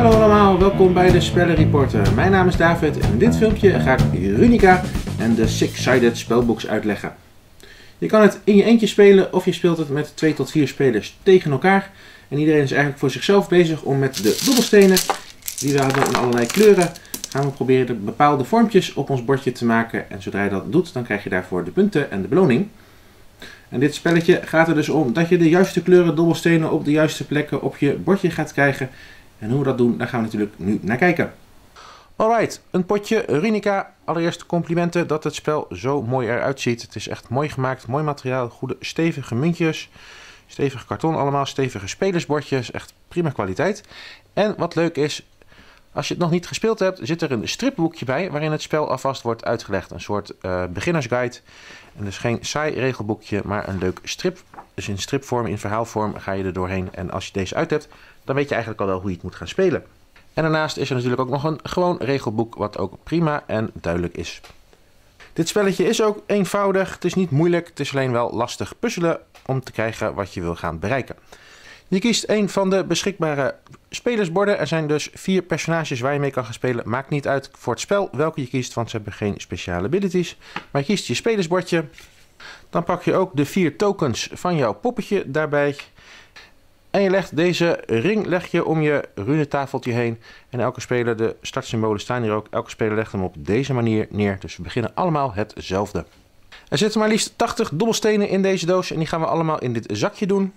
Hallo allemaal, welkom bij de Spellenreporter. Mijn naam is David en in dit filmpje ga ik Runica en de Six-Sided spelbox uitleggen. Je kan het in je eentje spelen of je speelt het met 2 tot 4 spelers tegen elkaar. En iedereen is eigenlijk voor zichzelf bezig om met de dobbelstenen, die we hadden in allerlei kleuren, gaan we proberen de bepaalde vormpjes op ons bordje te maken. En zodra je dat doet, dan krijg je daarvoor de punten en de beloning. En dit spelletje gaat er dus om dat je de juiste kleuren dobbelstenen op de juiste plekken op je bordje gaat krijgen. En hoe we dat doen, daar gaan we natuurlijk nu naar kijken. Alright, een potje Runica. Allereerst complimenten dat het spel zo mooi eruit ziet. Het is echt mooi gemaakt, mooi materiaal, goede stevige muntjes, stevig karton allemaal, stevige spelersbordjes, echt prima kwaliteit. En wat leuk is, als je het nog niet gespeeld hebt, zit er een stripboekje bij waarin het spel alvast wordt uitgelegd. Een soort beginnersguide. En dus geen saai regelboekje, maar een leuk strip. Dus in stripvorm, in verhaalvorm ga je er doorheen. En als je deze uit hebt, dan weet je eigenlijk al wel hoe je het moet gaan spelen. En daarnaast is er natuurlijk ook nog een gewoon regelboek, wat ook prima en duidelijk is. Dit spelletje is ook eenvoudig. Het is niet moeilijk, het is alleen wel lastig puzzelen om te krijgen wat je wil gaan bereiken. Je kiest een van de beschikbare spelersborden. Er zijn dus 4 personages waar je mee kan gaan spelen. Maakt niet uit voor het spel welke je kiest, want ze hebben geen speciale abilities. Maar je kiest je spelersbordje. Dan pak je ook de 4 tokens van jouw poppetje daarbij. En je legt deze ring om je runetafeltje heen. En elke speler, de startsymbolen staan hier ook. Elke speler legt hem op deze manier neer. Dus we beginnen allemaal hetzelfde. Er zitten maar liefst 80 dobbelstenen in deze doos. En die gaan we allemaal in dit zakje doen.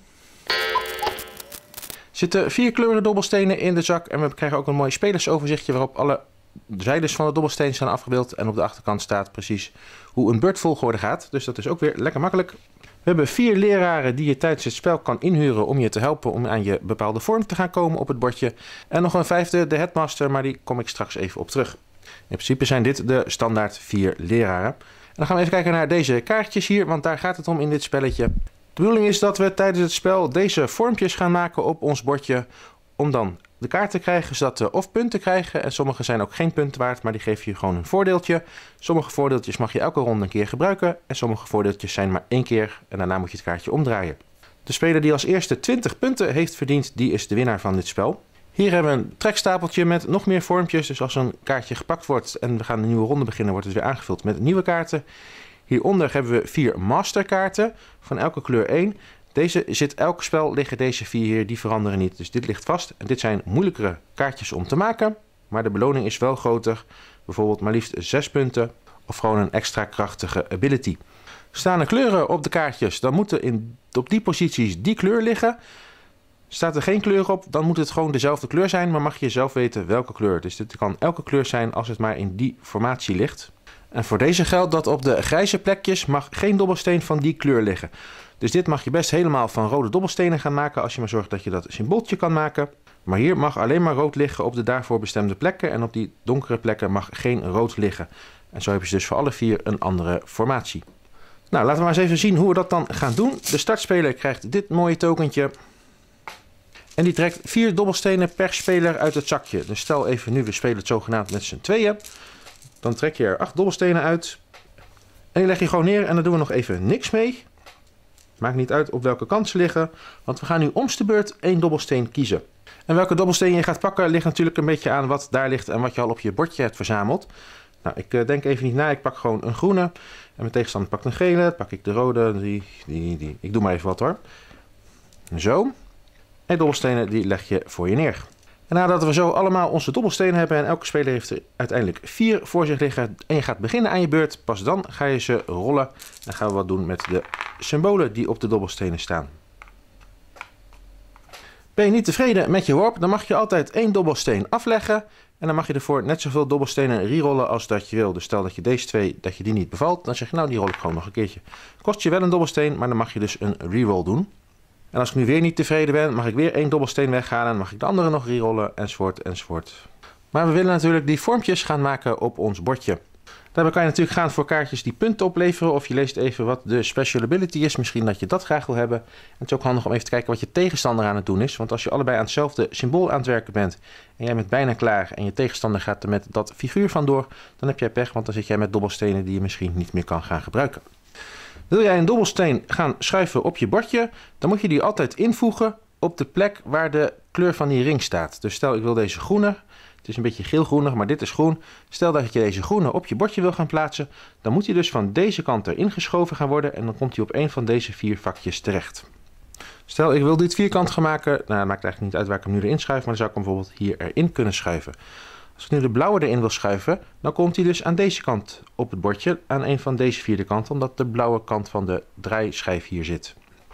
Er zitten 4 kleuren dobbelstenen in de zak. En we krijgen ook een mooi spelersoverzichtje waarop alle zijdes van de dobbelstenen staan afgebeeld. En op de achterkant staat precies hoe een beurtvolgorde gaat. Dus dat is ook weer lekker makkelijk. We hebben 4 leraren die je tijdens het spel kan inhuren om je te helpen om aan je bepaalde vorm te gaan komen op het bordje. En nog een 5e, de headmaster, maar die kom ik straks even op terug. In principe zijn dit de standaard 4 leraren. En dan gaan we even kijken naar deze kaartjes hier, want daar gaat het om in dit spelletje. De bedoeling is dat we tijdens het spel deze vormpjes gaan maken op ons bordje om dan de kaart te krijgen, zodat we of punten krijgen. En sommige zijn ook geen punten waard, maar die geven je gewoon een voordeeltje. Sommige voordeeltjes mag je elke ronde een keer gebruiken. En sommige voordeeltjes zijn maar 1 keer en daarna moet je het kaartje omdraaien. De speler die als eerste 20 punten heeft verdiend, die is de winnaar van dit spel. Hier hebben we een trekstapeltje met nog meer vormpjes. Dus als een kaartje gepakt wordt en we gaan een nieuwe ronde beginnen, wordt het weer aangevuld met nieuwe kaarten. Hieronder hebben we 4 masterkaarten, van elke kleur 1. Elk spel liggen deze 4 hier, die veranderen niet. Dus dit ligt vast. En dit zijn moeilijkere kaartjes om te maken. Maar de beloning is wel groter. Bijvoorbeeld maar liefst 6 punten. Of gewoon een extra krachtige ability. Staan er kleuren op de kaartjes, dan moeten op die posities die kleur liggen. Staat er geen kleur op, dan moet het gewoon dezelfde kleur zijn. Maar mag je zelf weten welke kleur. Dus dit kan elke kleur zijn als het maar in die formatie ligt. En voor deze geldt dat op de grijze plekjes mag geen dobbelsteen van die kleur liggen. Dus dit mag je best helemaal van rode dobbelstenen gaan maken als je maar zorgt dat je dat symbooltje kan maken. Maar hier mag alleen maar rood liggen op de daarvoor bestemde plekken en op die donkere plekken mag geen rood liggen. En zo heb je dus voor alle 4 een andere formatie. Nou, laten we maar eens even zien hoe we dat dan gaan doen. De startspeler krijgt dit mooie tokentje. En die trekt 4 dobbelstenen per speler uit het zakje. Dus stel even nu, we spelen het zogenaamd met z'n tweeën. Dan trek je er 8 dobbelstenen uit. En die leg je gewoon neer en dan doen we nog even niks mee. Maakt niet uit op welke kant ze liggen, want we gaan nu omste beurt 1 dobbelsteen kiezen. En welke dobbelsteen je gaat pakken ligt natuurlijk een beetje aan wat daar ligt en wat je al op je bordje hebt verzameld. Nou, ik denk even niet na, ik pak gewoon een groene. En mijn tegenstander pakt een gele, dan pak ik de rode, die. Ik doe maar even wat hoor. Zo. En dobbelstenen die leg je voor je neer. En nadat we zo allemaal onze dobbelstenen hebben en elke speler heeft er uiteindelijk 4 voor zich liggen en je gaat beginnen aan je beurt, pas dan ga je ze rollen en gaan we wat doen met de symbolen die op de dobbelstenen staan. Ben je niet tevreden met je worp, dan mag je altijd 1 dobbelsteen afleggen en dan mag je ervoor net zoveel dobbelstenen rerollen als dat je wil. Dus stel dat je deze 2, dat je die niet bevalt, dan zeg je nou die rol ik gewoon nog een keertje. Kost je wel een dobbelsteen, maar dan mag je dus een reroll doen. En als ik nu weer niet tevreden ben, mag ik weer 1 dobbelsteen weghalen. Dan mag ik de andere nog rerollen, enzovoort, enzovoort. Maar we willen natuurlijk die vormpjes gaan maken op ons bordje. Daarbij kan je natuurlijk gaan voor kaartjes die punten opleveren. Of je leest even wat de special ability is. Misschien dat je dat graag wil hebben. En het is ook handig om even te kijken wat je tegenstander aan het doen is. Want als je allebei aan hetzelfde symbool aan het werken bent. En jij bent bijna klaar. En je tegenstander gaat er met dat figuur vandoor. Dan heb jij pech, want dan zit jij met dobbelstenen die je misschien niet meer kan gaan gebruiken. Wil jij een dobbelsteen gaan schuiven op je bordje, dan moet je die altijd invoegen op de plek waar de kleur van die ring staat. Dus stel ik wil deze groene, het is een beetje geelgroenig, maar dit is groen. Stel dat je deze groene op je bordje wil gaan plaatsen, dan moet hij dus van deze kant erin geschoven gaan worden en dan komt hij op een van deze 4 vakjes terecht. Stel ik wil dit vierkant gaan maken, nou dat maakt eigenlijk niet uit waar ik hem nu erin schuif, maar dan zou ik hem bijvoorbeeld hier erin kunnen schuiven. Als ik nu de blauwe erin wil schuiven, dan komt hij dus aan deze kant op het bordje, aan een van deze 4e kanten, omdat de blauwe kant van de draaischijf hier zit.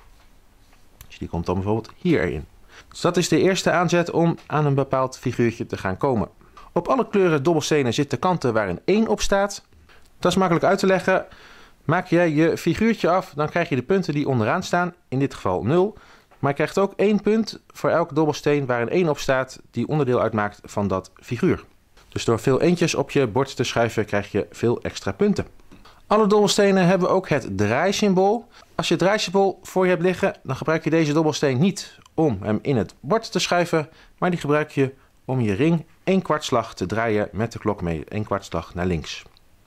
Dus die komt dan bijvoorbeeld hier erin. Dus dat is de eerste aanzet om aan een bepaald figuurtje te gaan komen. Op alle kleuren dobbelstenen zitten kanten waar een 1 op staat. Dat is makkelijk uit te leggen. Maak jij je figuurtje af, dan krijg je de punten die onderaan staan, in dit geval 0. Maar je krijgt ook 1 punt voor elke dobbelsteen waar een 1 op staat, die onderdeel uitmaakt van dat figuur. Dus door veel eentjes op je bord te schuiven krijg je veel extra punten. Alle dobbelstenen hebben ook het draaisymbool. Als je het draaisymbool voor je hebt liggen, dan gebruik je deze dobbelsteen niet om hem in het bord te schuiven, maar die gebruik je om je ring 1 kwartslag te draaien met de klok mee, 1 kwartslag naar links.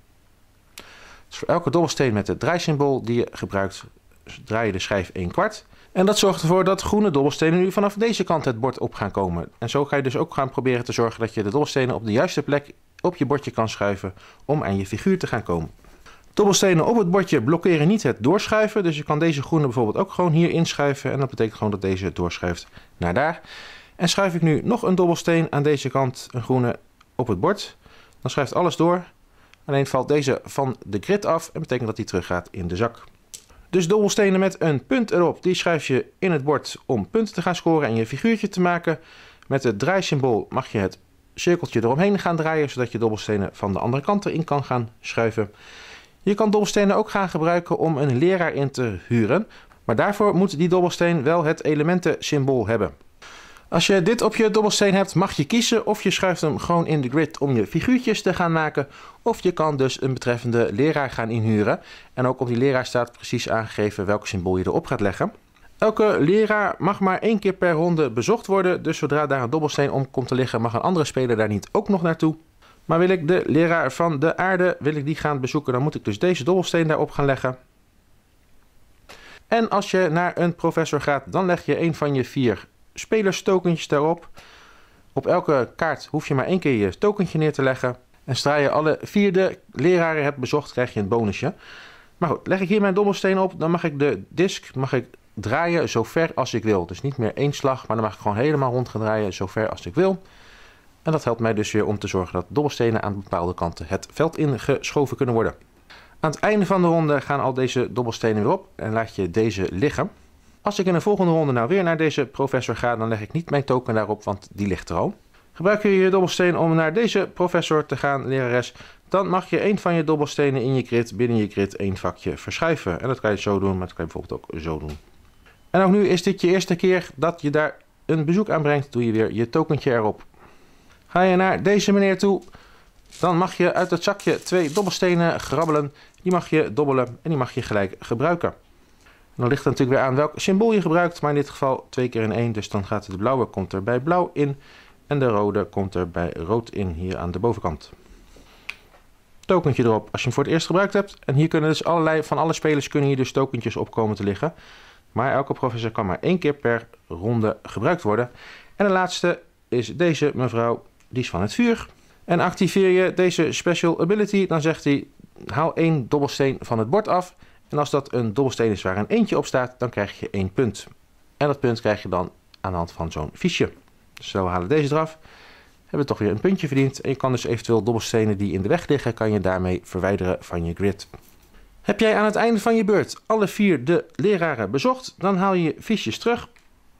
Dus voor elke dobbelsteen met het draaisymbool die je gebruikt, draai je de schijf 1 kwart. En dat zorgt ervoor dat groene dobbelstenen nu vanaf deze kant het bord op gaan komen. En zo ga je dus ook gaan proberen te zorgen dat je de dobbelstenen op de juiste plek op je bordje kan schuiven om aan je figuur te gaan komen. Dobbelstenen op het bordje blokkeren niet het doorschuiven, dus je kan deze groene bijvoorbeeld ook gewoon hier inschuiven en dat betekent gewoon dat deze doorschuift naar daar. En schuif ik nu nog een dobbelsteen aan deze kant, een groene, op het bord, dan schuift alles door. Alleen valt deze van de grid af en betekent dat hij teruggaat in de zak. Dus dobbelstenen met een punt erop, die schuif je in het bord om punten te gaan scoren en je figuurtje te maken. Met het draaisymbool mag je het cirkeltje eromheen gaan draaien, zodat je dobbelstenen van de andere kant erin kan gaan schuiven. Je kan dobbelstenen ook gaan gebruiken om een leraar in te huren, maar daarvoor moet die dobbelsteen wel het elementensymbool hebben. Als je dit op je dobbelsteen hebt, mag je kiezen of je schuift hem gewoon in de grid om je figuurtjes te gaan maken, of je kan dus een betreffende leraar gaan inhuren. En ook op die leraar staat precies aangegeven welk symbool je erop gaat leggen. Elke leraar mag maar 1 keer per ronde bezocht worden, dus zodra daar een dobbelsteen om komt te liggen, mag een andere speler daar niet ook nog naartoe. Maar wil ik de leraar van de aarde, wil ik die gaan bezoeken, dan moet ik dus deze dobbelsteen daarop gaan leggen. En als je naar een professor gaat, dan leg je een van je 4 spelerstokentjes daarop. Op elke kaart hoef je maar 1 keer je tokentje neer te leggen. En zodra je alle 4 leraren hebt bezocht, krijg je een bonusje. Maar goed, leg ik hier mijn dobbelsteen op, dan mag ik de disk draaien zo ver als ik wil. Dus niet meer 1 slag, maar dan mag ik gewoon helemaal rond gaan draaien zo ver als ik wil. En dat helpt mij dus weer om te zorgen dat dobbelstenen aan bepaalde kanten het veld ingeschoven kunnen worden. Aan het einde van de ronde gaan al deze dobbelstenen weer op en laat je deze liggen. Als ik in de volgende ronde nou weer naar deze professor ga, dan leg ik niet mijn token daarop, want die ligt er al. Gebruik je je dobbelsteen om naar deze professor te gaan, lerares, dan mag je 1 van je dobbelstenen in je grid binnen je grid 1 vakje verschuiven. En dat kan je zo doen, maar dat kan je bijvoorbeeld ook zo doen. En ook nu is dit je eerste keer dat je daar een bezoek aan brengt, doe je weer je tokentje erop. Ga je naar deze meneer toe, dan mag je uit het zakje 2 dobbelstenen grabbelen. Die mag je dobbelen en die mag je gelijk gebruiken. En dan ligt het natuurlijk weer aan welk symbool je gebruikt, maar in dit geval 2 keer in 1. Dus dan gaat de blauwe komt er bij blauw in en de rode komt er bij rood in, hier aan de bovenkant. Tokentje erop als je hem voor het eerst gebruikt hebt. En hier kunnen dus van alle spelers kunnen hier dus tokentjes op komen te liggen. Maar elke professor kan maar 1 keer per ronde gebruikt worden. En de laatste is deze mevrouw, die is van het vuur. En activeer je deze special ability, dan zegt hij haal 1 dobbelsteen van het bord af. En als dat een dobbelsteen is waar een eentje op staat, dan krijg je 1 punt. En dat punt krijg je dan aan de hand van zo'n fiche. Dus we halen deze eraf. Hebben we toch weer een puntje verdiend. En je kan dus eventueel dobbelstenen die in de weg liggen, kan je daarmee verwijderen van je grid. Heb jij aan het einde van je beurt alle 4 de leraren bezocht, dan haal je je fiches terug.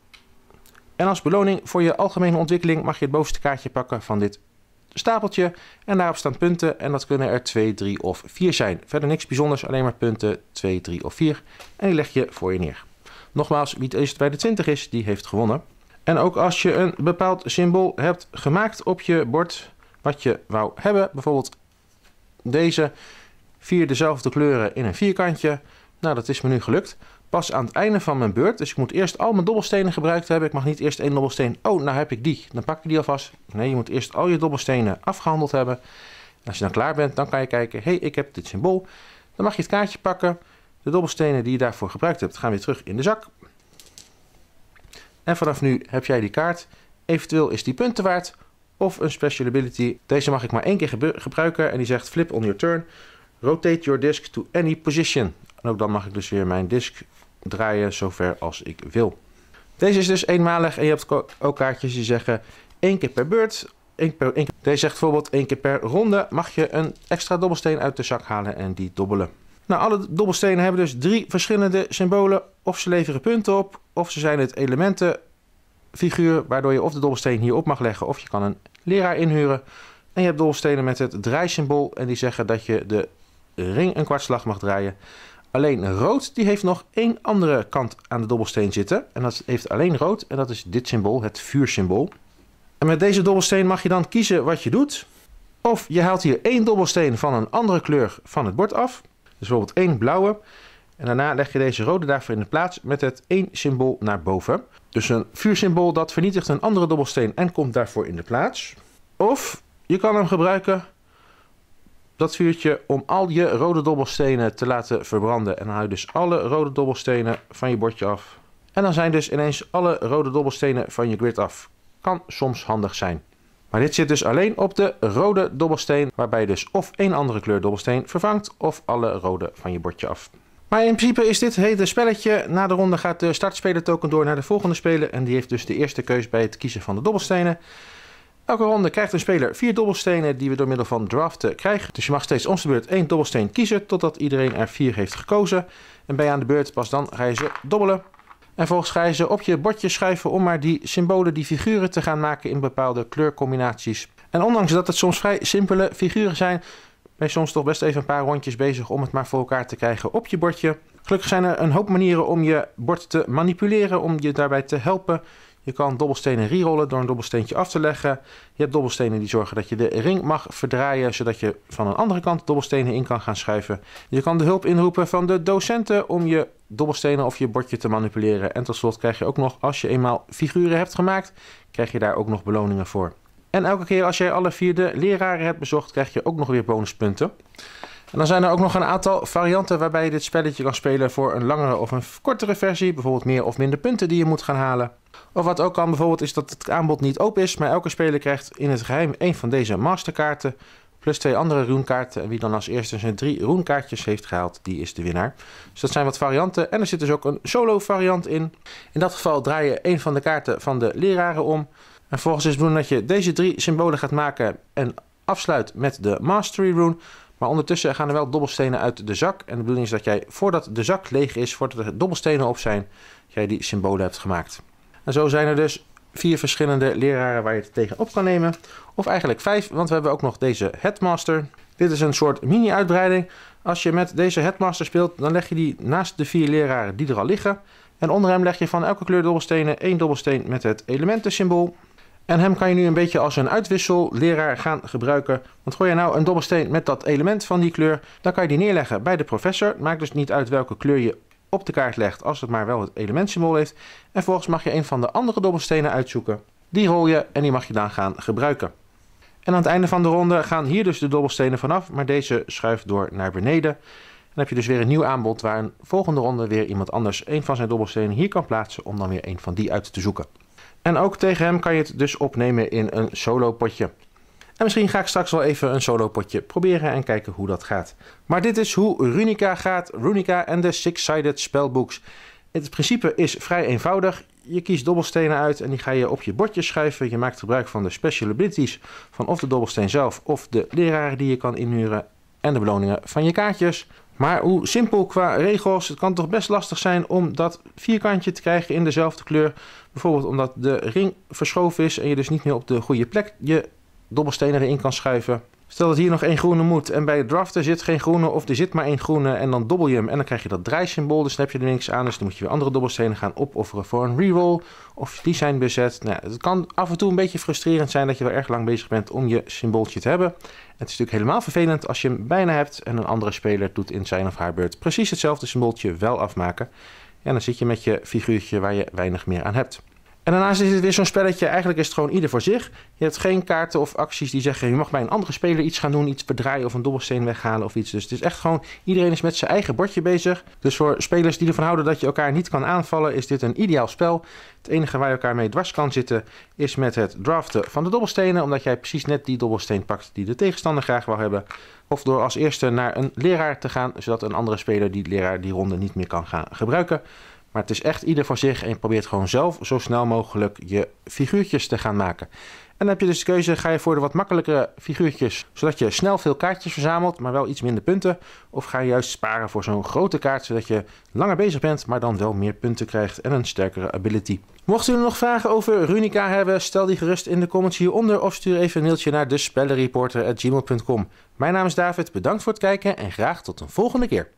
En als beloning voor je algemene ontwikkeling mag je het bovenste kaartje pakken van dit stapeltje. En daarop staan punten en dat kunnen er 2, 3 of 4 zijn. Verder niks bijzonders, alleen maar punten 2, 3 of 4. En die leg je voor je neer. Nogmaals, wie het eerst bij de 20 is, die heeft gewonnen. En ook als je een bepaald symbool hebt gemaakt op je bord, wat je wou hebben, bijvoorbeeld deze 4 dezelfde kleuren in een vierkantje. Nou, dat is me nu gelukt. Pas aan het einde van mijn beurt, dus ik moet eerst al mijn dobbelstenen gebruikt hebben. Ik mag niet eerst 1 dobbelsteen, oh, nou heb ik die, dan pak ik die alvast. Nee, je moet eerst al je dobbelstenen afgehandeld hebben. En als je dan klaar bent, dan kan je kijken, hé, ik heb dit symbool. Dan mag je het kaartje pakken. De dobbelstenen die je daarvoor gebruikt hebt, gaan weer terug in de zak. En vanaf nu heb jij die kaart. Eventueel is die punten waard. Of een special ability. Deze mag ik maar 1 keer gebruiken. En die zegt flip on your turn. Rotate your disc to any position. En ook dan mag ik dus weer mijn disc draaien zover als ik wil. Deze is dus eenmalig. En je hebt ook kaartjes die zeggen 1 keer per beurt. Deze zegt bijvoorbeeld 1 keer per ronde mag je een extra dobbelsteen uit de zak halen en die dobbelen. Nou, alle dobbelstenen hebben dus 3 verschillende symbolen. Of ze leveren punten op, of ze zijn het elementenfiguur, waardoor je of de dobbelsteen hierop mag leggen, of je kan een leraar inhuren. En je hebt dobbelstenen met het draaisymbool en die zeggen dat je de ring een kwartslag mag draaien. Alleen rood, die heeft nog 1 andere kant aan de dobbelsteen zitten. En dat heeft alleen rood en dat is dit symbool, het vuursymbool. En met deze dobbelsteen mag je dan kiezen wat je doet. Of je haalt hier 1 dobbelsteen van een andere kleur van het bord af. Dus bijvoorbeeld 1 blauwe. En daarna leg je deze rode daarvoor in de plaats met het 1 symbool naar boven. Dus een vuursymbool dat vernietigt een andere dobbelsteen en komt daarvoor in de plaats. Of je kan hem gebruiken, dat vuurtje, om al je rode dobbelstenen te laten verbranden. En dan haal je dus alle rode dobbelstenen van je bordje af. En dan zijn dus ineens alle rode dobbelstenen van je grid af. Kan soms handig zijn. Maar dit zit dus alleen op de rode dobbelsteen, waarbij je dus of 1 andere kleur dobbelsteen vervangt, of alle rode van je bordje af. Maar in principe is dit hele spelletje. Na de ronde gaat de startspeler token door naar de volgende speler. En die heeft dus de eerste keus bij het kiezen van de dobbelstenen. Elke ronde krijgt een speler 4 dobbelstenen die we door middel van draften krijgen. Dus je mag steeds om de beurt 1 dobbelsteen kiezen totdat iedereen er 4 heeft gekozen. En ben je aan de beurt, pas dan ga je ze dobbelen. En vervolgens ga je ze op je bordje schuiven om maar die symbolen, die figuren te gaan maken in bepaalde kleurcombinaties. En ondanks dat het soms vrij simpele figuren zijn, ben je soms toch best even een paar rondjes bezig om het maar voor elkaar te krijgen op je bordje. Gelukkig zijn er een hoop manieren om je bord te manipuleren, om je daarbij te helpen. Je kan dobbelstenen rerollen door een dobbelsteentje af te leggen. Je hebt dobbelstenen die zorgen dat je de ring mag verdraaien, zodat je van een andere kant dobbelstenen in kan gaan schuiven. Je kan de hulp inroepen van de docenten om je dobbelstenen of je bordje te manipuleren. En tot slot krijg je ook nog, als je eenmaal figuren hebt gemaakt, krijg je daar ook nog beloningen voor. En elke keer als jij alle 4 de leraren hebt bezocht, krijg je ook nog weer bonuspunten. En dan zijn er ook nog een aantal varianten waarbij je dit spelletje kan spelen voor een langere of een kortere versie. Bijvoorbeeld meer of minder punten die je moet gaan halen. Of wat ook kan bijvoorbeeld is dat het aanbod niet open is, maar elke speler krijgt in het geheim 1 van deze masterkaarten. Plus 2 andere runekaarten. En wie dan als eerste zijn 3 runekaartjes heeft gehaald, die is de winnaar. Dus dat zijn wat varianten. En er zit dus ook een solo variant in. In dat geval draai je 1 van de kaarten van de leraren om. En vervolgens is het bedoeling dat je deze 3 symbolen gaat maken en afsluit met de Mastery Rune. Maar ondertussen gaan er wel dobbelstenen uit de zak. En de bedoeling is dat jij, voordat de zak leeg is, voordat er dobbelstenen op zijn, jij die symbolen hebt gemaakt. En zo zijn er dus 4 verschillende leraren waar je het tegenop kan nemen. Of eigenlijk 5, want we hebben ook nog deze Headmaster. Dit is een soort mini-uitbreiding. Als je met deze Headmaster speelt, dan leg je die naast de 4 leraren die er al liggen. En onder hem leg je van elke kleur dobbelstenen 1 dobbelsteen met het elementensymbool. En hem kan je nu een beetje als een uitwisselleraar gaan gebruiken. Want gooi je nou een dobbelsteen met dat element van die kleur, dan kan je die neerleggen bij de professor. Het maakt dus niet uit welke kleur je op de kaart legt, als het maar wel het elementsymbool heeft. En vervolgens mag je een van de andere dobbelstenen uitzoeken. Die rol je en die mag je dan gaan gebruiken. En aan het einde van de ronde gaan hier dus de dobbelstenen vanaf, maar deze schuift door naar beneden. Dan heb je dus weer een nieuw aanbod waar een volgende ronde weer iemand anders een van zijn dobbelstenen hier kan plaatsen om dan weer een van die uit te zoeken. En ook tegen hem kan je het dus opnemen in een solo potje. En misschien ga ik straks wel even een solo potje proberen en kijken hoe dat gaat. Maar dit is hoe Runica gaat. Runica en de Six-Sided Spellbooks. Het principe is vrij eenvoudig. Je kiest dobbelstenen uit en die ga je op je bordje schuiven. Je maakt gebruik van de special abilities van of de dobbelsteen zelf of de leraren die je kan inhuren. En de beloningen van je kaartjes. Maar hoe simpel qua regels, het kan toch best lastig zijn om dat vierkantje te krijgen in dezelfde kleur. Bijvoorbeeld omdat de ring verschoven is en je dus niet meer op de goede plek je dobbelstenen erin kan schuiven. Stel dat hier nog 1 groene moet en bij het draften zit geen groene of er zit maar 1 groene en dan dobbel je hem en dan krijg je dat draaisymbool, dus dan heb je er niks aan. Dus dan moet je weer andere dobbelstenen gaan opofferen voor een reroll of die zijn bezet. Nou, het kan af en toe een beetje frustrerend zijn dat je wel erg lang bezig bent om je symbooltje te hebben. Het is natuurlijk helemaal vervelend als je hem bijna hebt en een andere speler doet in zijn of haar beurt precies hetzelfde symbooltje wel afmaken. En dan zit je met je figuurtje waar je weinig meer aan hebt. En daarnaast is het weer zo'n spelletje, eigenlijk is het gewoon ieder voor zich. Je hebt geen kaarten of acties die zeggen, je mag bij een andere speler iets gaan doen, iets verdraaien of een dobbelsteen weghalen of iets. Dus het is echt gewoon, iedereen is met zijn eigen bordje bezig. Dus voor spelers die ervan houden dat je elkaar niet kan aanvallen, is dit een ideaal spel. Het enige waar je elkaar mee dwars kan zitten, is met het draften van de dobbelstenen, omdat jij precies net die dobbelsteen pakt die de tegenstander graag wil hebben. Of door als eerste naar een leraar te gaan, zodat een andere speler die leraar die ronde niet meer kan gaan gebruiken. Maar het is echt ieder voor zich en je probeert gewoon zelf zo snel mogelijk je figuurtjes te gaan maken. En dan heb je dus de keuze, ga je voor de wat makkelijkere figuurtjes, zodat je snel veel kaartjes verzamelt, maar wel iets minder punten. Of ga je juist sparen voor zo'n grote kaart, zodat je langer bezig bent, maar dan wel meer punten krijgt en een sterkere ability. Mochten jullie nog vragen over Runica hebben, stel die gerust in de comments hieronder of stuur even een mailtje naar despellenreporter@gmail.com. Mijn naam is David, bedankt voor het kijken en graag tot een volgende keer.